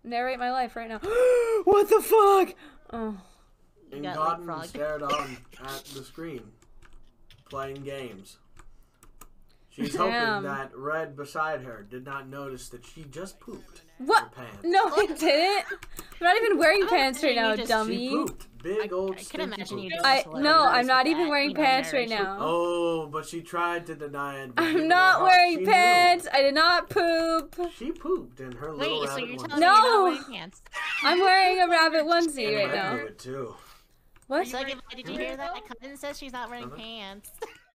narrate my life right now. What the fuck? Oh. And Cotton stared on at the screen, playing games. She's hoping that Red beside her did not notice that she just pooped. What? Her pants. No, I didn't. I'm not even wearing pants right now, dummy. She pooped. Big old I can imagine you just No, I'm not even wearing pants right now. Oh, but she tried to deny it. I'm not wearing pants. I did not poop. She pooped in her little rabbit so you're onesie. telling me you're not wearing pants? I'm wearing a rabbit onesie right now. I do it too. What? So, did you hear that? Cotton says she's not wearing pants.